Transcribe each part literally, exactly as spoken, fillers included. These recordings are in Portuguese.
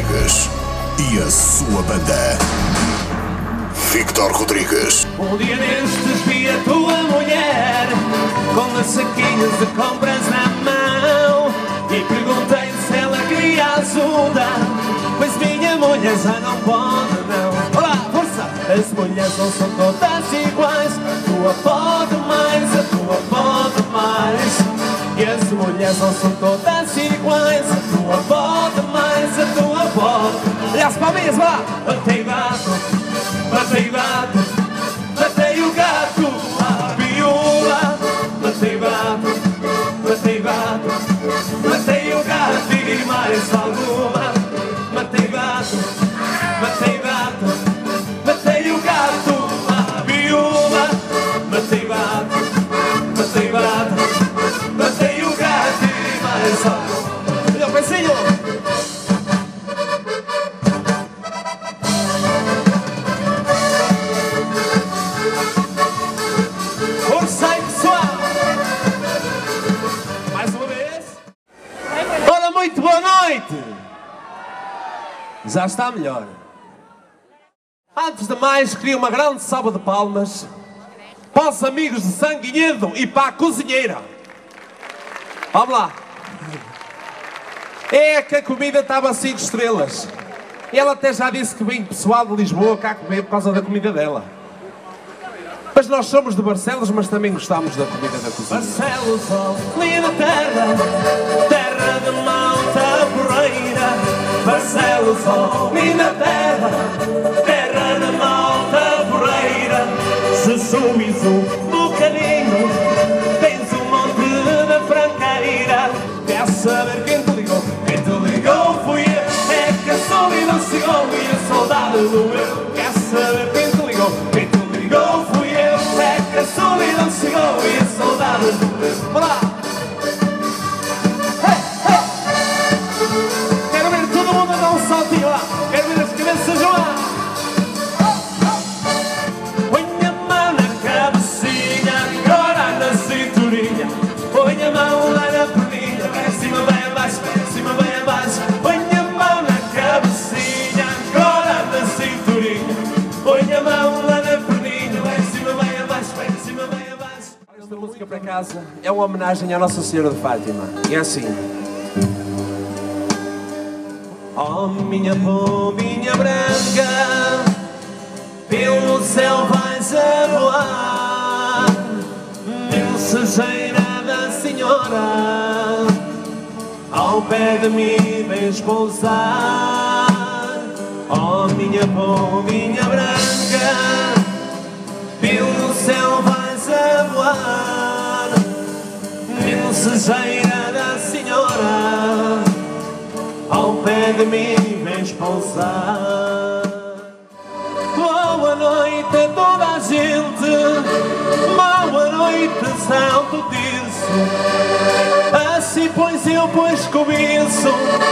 Rodrigues e a sua banda. Victor Rodrigues. Um dia destes vi a tua mulher com as saquinhas de compras na mão e perguntei se ela queria ajuda, pois minha mulher já não pode não. Olá, força! As mulheres não são todas iguais, a tua pode mais, a tua pode mais. E as mulheres não são todas iguais, a tua pode mais, a tua pode. E as palminhas, vá lá! Matei gato, matei gato, matei o gato, a viúva. Matei o gato, matei o gato, matei o gato e mais alguma. Matei o gato, matei o gato, matei o gato, a viúva. Matei o gato, matei o gato, matei o gato e mais alguma. Olha o pezinho! Força aí, pessoal! Mais uma vez. Ora, muito boa noite! Já está melhor. Antes de mais, queria uma grande salva de palmas para os amigos de Sanguinhedo e para a cozinheira. Vamos lá. É que a comida estava cinco estrelas. E ela até já disse que vem pessoal de Lisboa cá comer por causa da comida dela. Mas nós somos de Barcelos, mas também gostamos da comida da cozinha. Barcelos, ó, linda terra, terra de malta porreira. Barcelos, ó, linda terra, terra de malta porreira. Se subis um bocadinho, tens um monte de franqueira. Quer saber quem te ligou? Quem te ligou fui eu. É que a solidão chegou e a saudade doeu. Quer saber quem te ligou? Quem te ligou fui eu. É que a solidão chegou e a saudade doeu. Bora lá! Hey, hey. Quero ver todo mundo a dar um saltinho lá. Quero ver as cabeças lá. Põe a mão na cabecinha, agora na cinturinha. Põe a mão lá na perninha, vai cima, vai abaixo, vai cima, vai abaixo. Põe a mão na cabecinha, agora na cinturinha. Põe a mão lá na perninha, vai cima, vai abaixo, vai cima, vai abaixo. Esta música para casa é uma homenagem à Nossa Senhora de Fátima. E é assim. Oh, minha pombinha branca, pelo céu vais a voar, mensageira da Senhora, ao pé de mim vens pousar. Oh, minha pombinha branca, pelo céu vais a voar, mensageira da Senhora, ao pé de mim vens pousar. Boa noite a toda a gente, boa noite, Santo Tirso. Assim pois eu pois cobiço,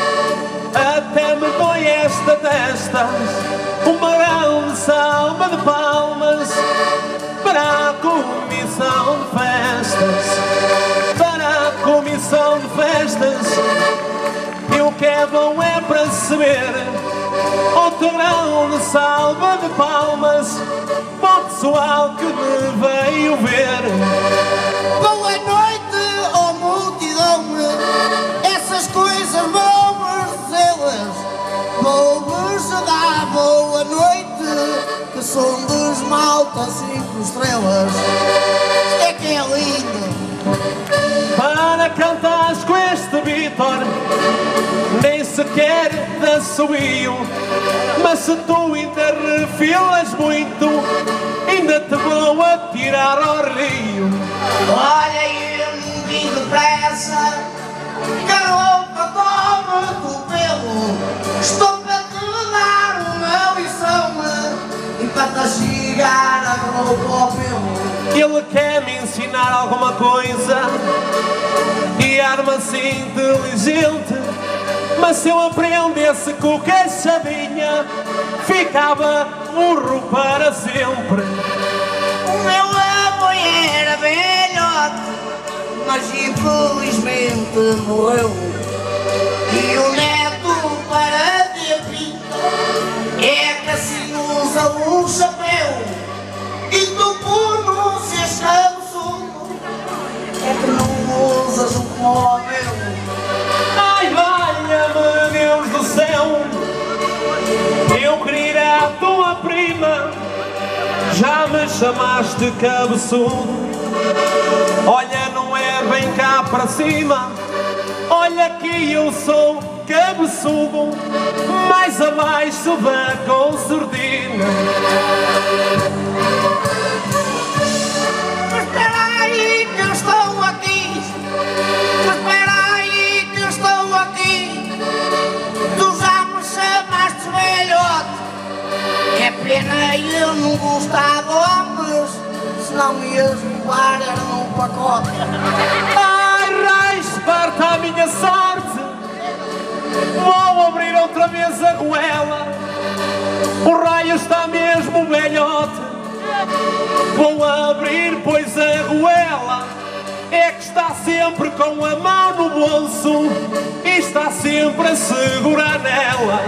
até me dói esta testa. Uma grande salva de palmas para a comissão de festas, para a comissão de festas. E o que é bom é para saber, outra grande salva de palmas para o pessoal que me veio ver. Boa noite, ó multidão, essas coisas boas delas. Vou-vos dar boa noite, que são dos malta cinco estrelas. É que é lindo. Para cantares com este Vitor, nem sequer te assobio, mas se tu ainda refilas muito, ainda te vou atirar ao rio. Olha, eu não vim depressa, garota, toma-te o pelo. Estou para te dar uma lição e para te chegar a roupa ao pelo. Ele quer me ensinar alguma coisa e arma assim inteligente, mas se eu aprendesse com o queixadinha, ficava burro para sempre. O meu avô era velhote, mas infelizmente morreu. E o neto, para ter cima, já me chamaste cabeçudo. Olha, não é bem cá para cima, olha que eu sou cabeçudo, mais abaixo da concertina. Mas espera aí que eu estou aqui, mas espera aí que eu estou aqui. Tu já me chamaste velhote, é pena eu não gostar de homens, senão me ias levar era num pacote. Ai, raios, parta a minha sorte, vou abrir outra vez a goela. O raio está mesmo velhote, vou abrir pois a goela. É que está sempre com a mão no bolso e está sempre a segurar nela.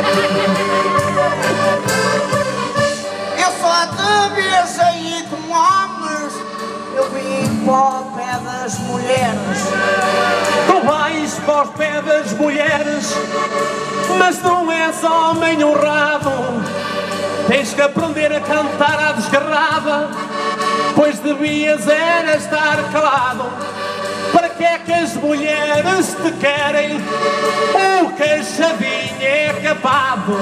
Eu só te vejo aí com homens, eu vim para o pé das mulheres. Tu vais para os pés das mulheres, mas não és homem honrado. Tens que aprender a cantar à desgarrada, pois devias era estar calado. Para que é que as mulheres te querem? O queixadinho é capado.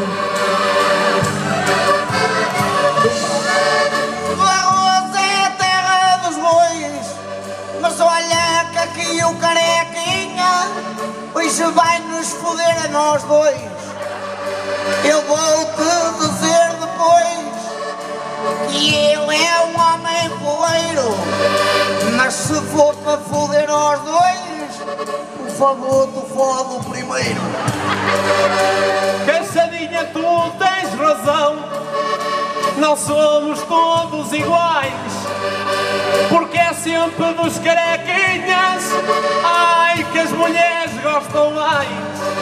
O arroz é a terra dos bois, mas olha que aqui o carequinha hoje vai nos foder a nós dois. Eu vou-te dizer depois que ele é um homem poeiro, mas se for para foder nós dois, por favor tu fode o primeiro. Queixadinha, tu tens razão, não somos todos iguais, porque é sempre dos carequinhas, ai que as mulheres gostam mais.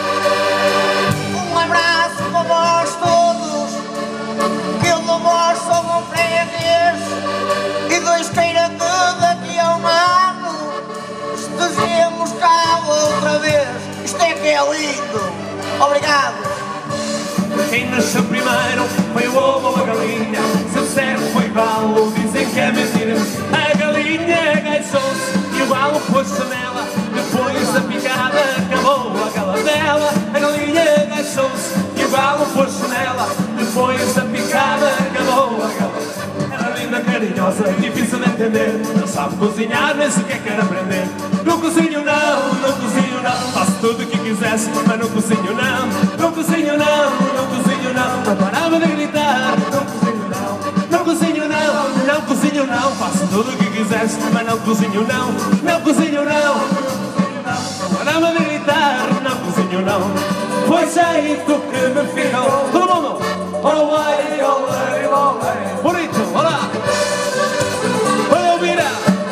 Um abraço para vós todos, que eu de vós sou um freguês, e Deus queira que daqui a um ano estejamos cá outra vez. Isto é que é lindo. Obrigado. Quem nasceu primeiro foi o ovo ou a galinha? Se disser que foi galo, dizem que é mentira. A galinha agachou-se e o galo pôs-se nela. Depois da picada acabou a galadela. A galinha agachou-se e o galo pôs-se nela. Depois da picada acabou a galadela. Era linda, carinhosa, difícil de entender. Não sabe cozinhar, nem sequer quer aprender. Não cozinho não, não cozinho não. Faço tudo o que quisesse, mas não cozinho não. Não cozinho não, não cozinho não. Não parava de gritar. Não cozinho não, não cozinho não. Não cozinho não. Faço tudo o que quisesse, mas não cozinho não. Não cozinho não, não parava de gritar. Não cozinho não. Foi jeito que me ficou. Todo mundo! Olé, olé, olé. Bonito, olá! Olha o Vira!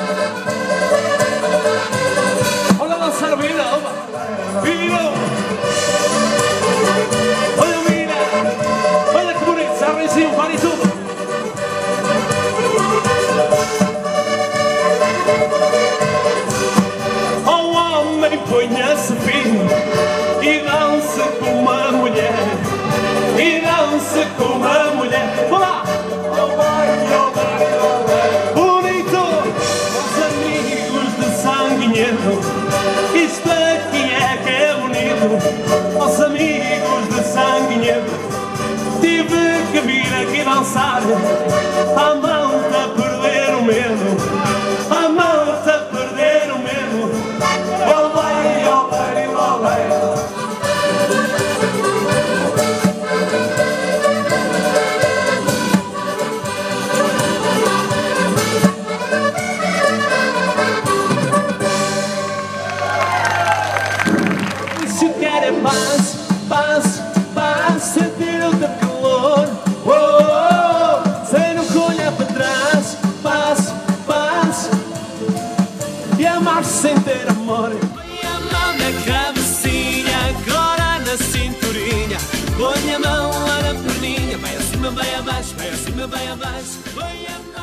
Olha lançar Vira, opa! Vira! Olha o Vira! Olha que bonito, já arranjei um par e tudo! Oh homem, ponha-se fino e dance com uma mulher. E dance com uma mulher. Olá! Bonito! Os amigos de Sanguinhedo, isto aqui é que é bonito. Os amigos de Sanguinhedo, tive que vir aqui dançar. A malta perder o medo, a malta perder o medo. Olé, olé, olé. Paz, paz, paz, sentir o teu calor. Oh, oh, oh, sem nunca olhar para trás. Paz, paz, e amar-se sem ter amor. Põe a mão na cabecinha, agora na cinturinha. Põe a mão lá na perninha, vai acima, vai abaixo, vai acima, vai abaixo. Põe a mão